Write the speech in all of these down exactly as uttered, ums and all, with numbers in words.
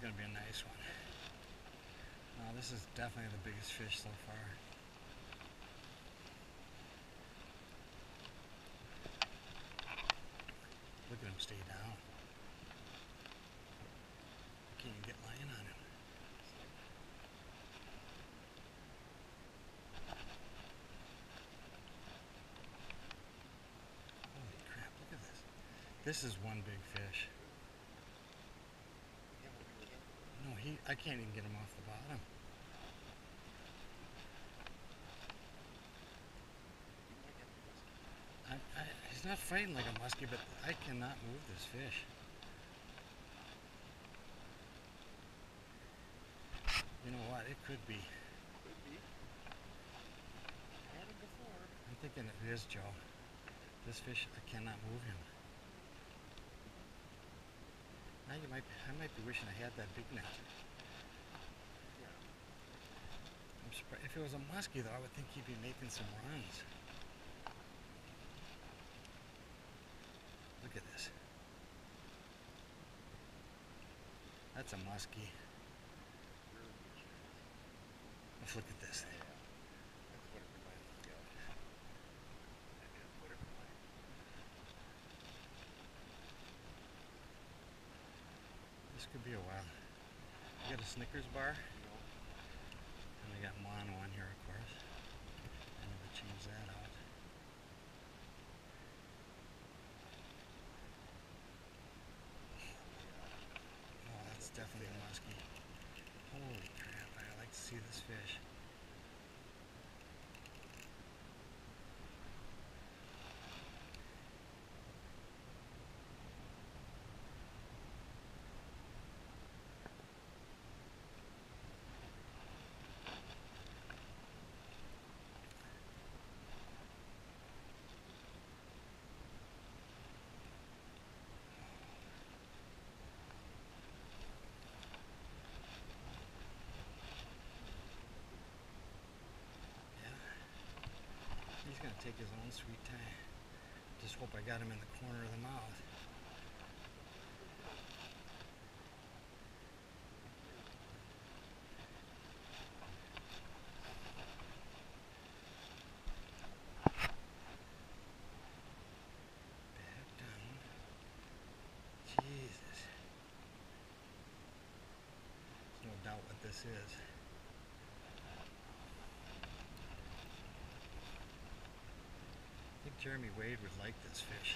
going to be a nice one. Now this is definitely the biggest fish so far. Look at him stay down. I can't even get line on him. Holy crap, look at this. This is one big fish. No, he, I can't even get him off the bottom. I, I, he's not fighting like a muskie, but I cannot move this fish. You know what? It could be. Could be. Had him before. I'm thinking it is Joe. This fish, I cannot move him. Now you might, I might be wishing I had that big net. Yeah. I'm surprised. If it was a muskie, though, I would think he'd be making some runs. Look at this. That's a muskie. Let's look at this thing. Yeah. That's what it reminds me of. That is what it reminds me of. This could be a while. We got a Snickers bar. You know, And we got mono on here, of course. I never changed that out. Oh, that's definitely a muskie. Holy crap, I like to see this fish. He's going to take his own sweet time. Just hope I got him in the corner of the mouth. Back down. Jesus. There's no doubt what this is. I think Jeremy Wade would like this fish.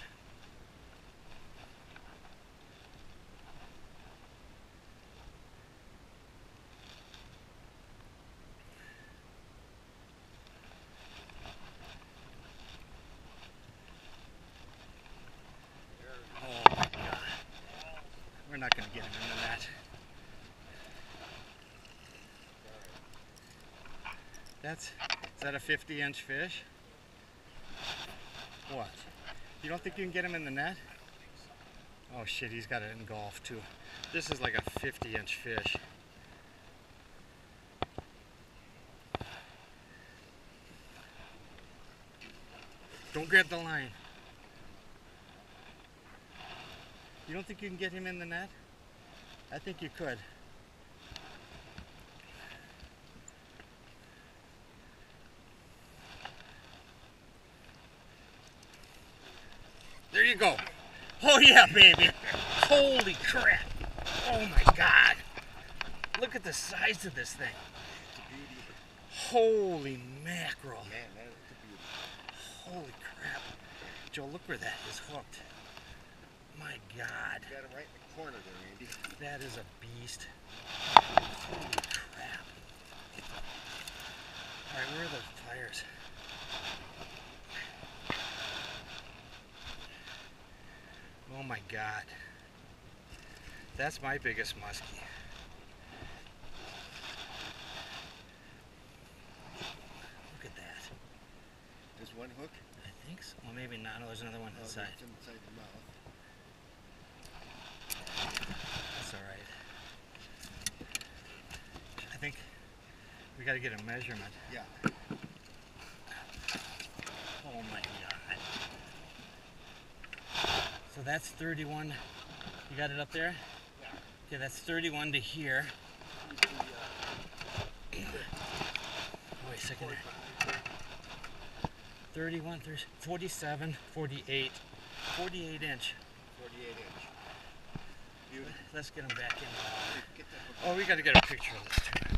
Oh my God. We're not going to get him into that. That's, is that a fifty inch fish? What? You don't think you can get him in the net? Oh shit, he's got it engulfed too. This is like a fifty inch fish. Don't grab the line. You don't think you can get him in the net? I think you could. There you go. Oh yeah, baby. Holy crap. Oh my God. Look at the size of this thing. it's a beauty. Holy mackerel. Man, that is a beauty. Holy crap. Joe, look where that is hooked. My God. You got him right in the corner there, Andy. That is a beast. Holy crap. Alright, where are the pliers? Oh my God. That's my biggest muskie. Look at that. There's one hook. I think so. Well, maybe not. No, there's another one Oh, inside. it's inside the mouth. That's alright. I think we got to get a measurement. Yeah. Oh my God. So that's thirty-one. You got it up there? Yeah. Okay, that's thirty-one to here. Wait a second. thirty-one, thirty, forty-seven, forty-eight, forty-eight inch. forty-eight inch. Beautiful. Let's get them back in. Get that one. Oh, we got to get a picture of this too.